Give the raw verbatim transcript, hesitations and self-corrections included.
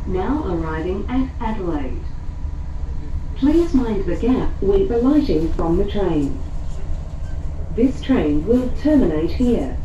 Now arriving at Adelaide. Please mind the gap with the lighting from the train. This train will terminate here.